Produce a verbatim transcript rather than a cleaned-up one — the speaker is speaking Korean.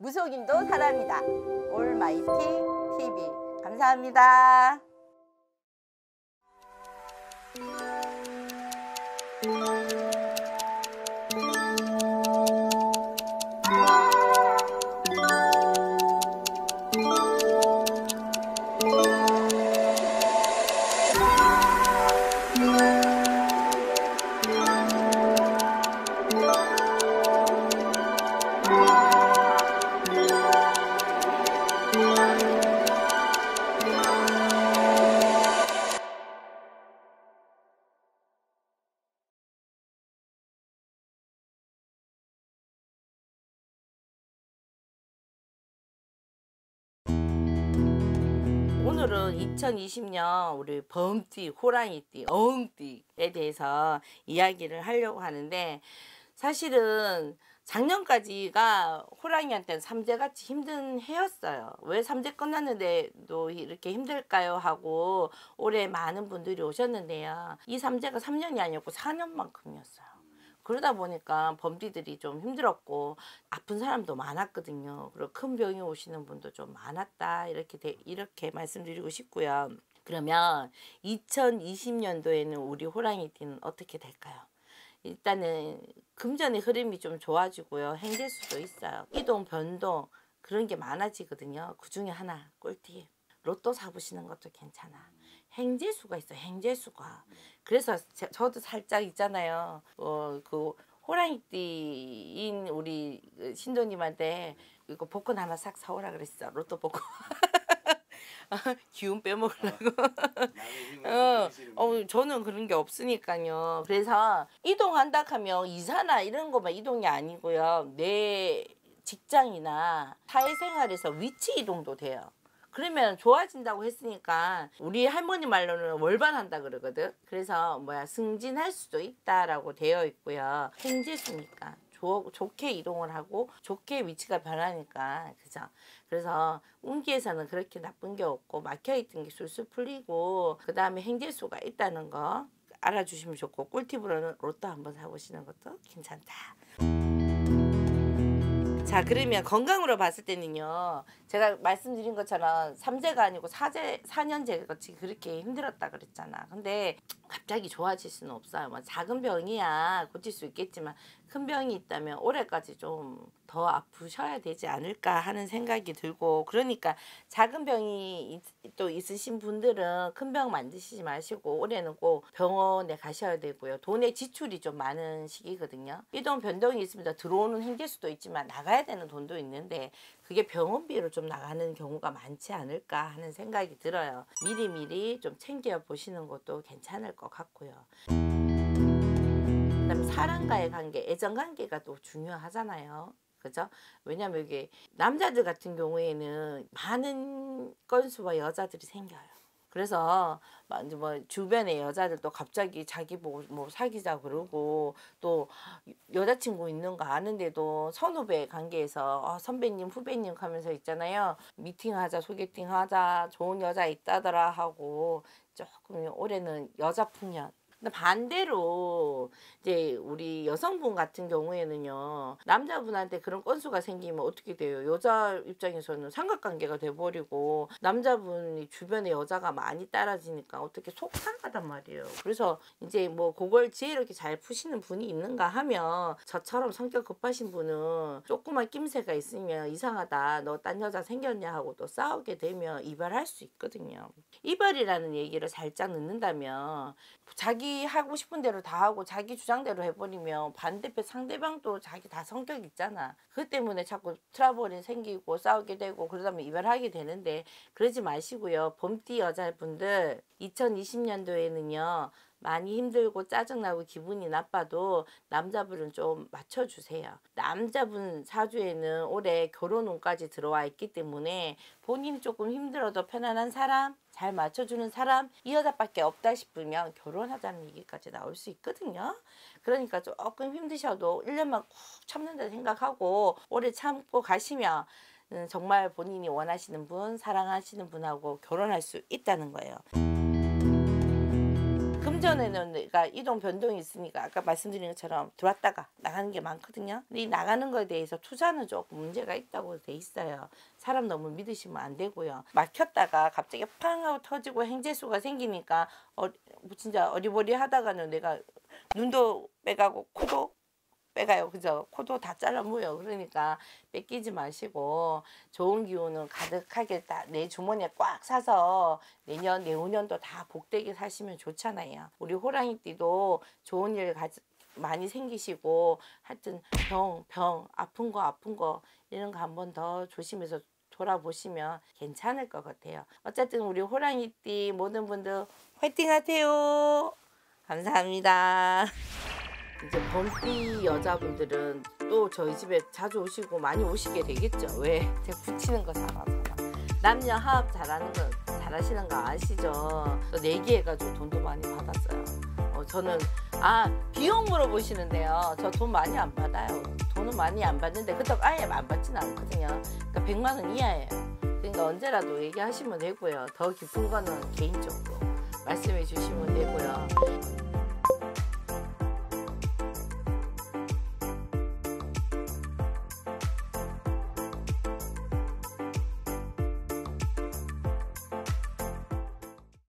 무속인도 사람이다. 올마이티 티비 감사합니다. 오늘은 이천이십 년 우리 범띠, 호랑이띠, 어흥띠에 대해서 이야기를 하려고 하는데, 사실은 작년까지가 호랑이한테는 삼재같이 힘든 해였어요. 왜 삼재 끝났는데도 이렇게 힘들까요? 하고 올해 많은 분들이 오셨는데요. 이 삼재가 삼 년이 아니었고 사 년만큼이었어요. 그러다 보니까 범띠들이 좀 힘들었고 아픈 사람도 많았거든요. 그리고 큰 병이 오시는 분도 좀 많았다, 이렇게 되, 이렇게 말씀드리고 싶고요. 그러면 이천이십 년도에는 우리 호랑이띠는 어떻게 될까요? 일단은 금전의 흐름이 좀 좋아지고요. 행재수도 있어요. 이동, 변동 그런 게 많아지거든요. 그 중에 하나 꿀팁, 로또 사보시는 것도 괜찮아. 행재수가 있어, 행재수가. 그래서 제, 저도 살짝 있잖아요. 어, 그 호랑이띠인 우리 신도님한테 이거 복권 하나 싹 사오라 그랬어. 로또 복권. 기운 빼먹으려고. 어, 어, 저는 그런 게 없으니까요. 그래서 이동한다 하면 이사나 이런 거만 이동이 아니고요. 내 직장이나 사회생활에서 위치 이동도 돼요. 그러면 좋아진다고 했으니까 우리 할머니 말로는 월반한다 그러거든. 그래서 뭐야 승진할 수도 있다라고 되어 있고요. 행재수니까 좋, 좋게 이동을 하고 좋게 위치가 변하니까, 그죠? 그래서 운기에서는 그렇게 나쁜 게 없고 막혀있던 게 술술 풀리고, 그 다음에 행재수가 있다는 거 알아주시면 좋고, 꿀팁으로는 로또 한번 사보시는 것도 괜찮다. 자, 그러면 건강으로 봤을 때는요, 제가 말씀드린 것처럼 삼재가 아니고 사재, 사년제 같이 그렇게 힘들었다 그랬잖아. 근데 갑자기 좋아질 수는 없어요. 뭐 작은 병이야 고칠 수 있겠지만 큰 병이 있다면 올해까지 좀 더 아프셔야 되지 않을까 하는 생각이 들고, 그러니까 작은 병이 있, 또 있으신 분들은 큰 병 만드시지 마시고 올해는 꼭 병원에 가셔야 되고요. 돈의 지출이 좀 많은 시기거든요. 이동 변동이 있습니다. 들어오는 행재수도 있지만 나가야 되는 돈도 있는데 그게 병원비로 좀 나가는 경우가 많지 않을까 하는 생각이 들어요. 미리미리 좀 챙겨 보시는 것도 괜찮을 것 같고요. 그다음에 사람과의 관계, 애정 관계가 또 중요하잖아요. 그죠? 왜냐면 이게 남자들 같은 경우에는 많은 건수와 여자들이 생겨요. 그래서 뭐 주변의 여자들도 갑자기 자기 보고 뭐 사귀자 그러고, 또 여자친구 있는 거 아는데도 선후배 관계에서 어, 선배님 후배님 하면서 있잖아요. 미팅하자, 소개팅하자, 좋은 여자 있다더라 하고 조금 올해는 여자 풍년. 근데 반대로 이제 우리 여성분 같은 경우에는요, 남자분한테 그런 건수가 생기면 어떻게 돼요? 여자 입장에서는 삼각관계가 돼버리고 남자분이 주변에 여자가 많이 따라지니까 어떻게 속상하단 말이에요. 그래서 이제 뭐 그걸 지혜롭게 잘 푸시는 분이 있는가 하면, 저처럼 성격 급하신 분은 조그만 낌새가 있으면 이상하다, 너 딴 여자 생겼냐 하고 또 싸우게 되면 이별할 수 있거든요. 이별이라는 얘기를 살짝 넣는다면, 자기 하고 싶은 대로 다 하고 자기 주장대로 해버리면 반대편 상대방도 자기 다 성격 있잖아. 그 때문에 자꾸 트러블이 생기고 싸우게 되고 그러다 보면 이별하게 되는데, 그러지 마시고요. 범띠 여자분들 이천이십 년도에는요 많이 힘들고 짜증나고 기분이 나빠도 남자분은 좀 맞춰주세요. 남자분 사주에는 올해 결혼운까지 들어와 있기 때문에 본인이 조금 힘들어도 편안한 사람, 잘 맞춰주는 사람, 이 여자밖에 없다 싶으면 결혼하자는 얘기까지 나올 수 있거든요. 그러니까 조금 힘드셔도 일 년만 꾹 참는다 생각하고 오래 참고 가시면 정말 본인이 원하시는 분, 사랑하시는 분하고 결혼할 수 있다는 거예요. 금전에는 내가 이동 변동이 있으니까 아까 말씀드린 것처럼 들어왔다가 나가는 게 많거든요. 근데 이 나가는 거에 대해서 투자는 조금 문제가 있다고 돼 있어요. 사람 너무 믿으시면 안 되고요. 막혔다가 갑자기 팡 하고 터지고 행재수가 생기니까 어, 진짜 어리버리 하다가는 내가 눈도 빼가고 코도 빼가요. 그죠? 코도 다 잘라 모여. 그러니까 뺏기지 마시고 좋은 기운은 가득하게 다 내 주머니에 꽉 사서 내년 내후년도 다 복되게 사시면 좋잖아요. 우리 호랑이띠도 좋은 일 가지, 많이 생기시고 하여튼 병, 병, 아픈 거 아픈 거 이런 거 한 번 더 조심해서 돌아보시면 괜찮을 것 같아요. 어쨌든 우리 호랑이띠 모든 분들 화이팅 하세요. 감사합니다. 이제 범띠 여자분들은 또 저희 집에 자주 오시고 많이 오시게 되겠죠. 왜? 제가 붙이는 거 잘하잖아. 남녀 화합 잘하는 거 잘하시는 거 아시죠? 또 내기해가지고 돈도 많이 받았어요. 어, 저는 아 비용 물어보시는데요. 저 돈 많이 안 받아요. 돈은 많이 안 받는데 그렇다고 아예 안 받지는 않거든요. 그러니까 백만 원 이하예요. 그러니까 언제라도 얘기하시면 되고요. 더 깊은 거는 개인적으로 말씀해 주시면 되고요.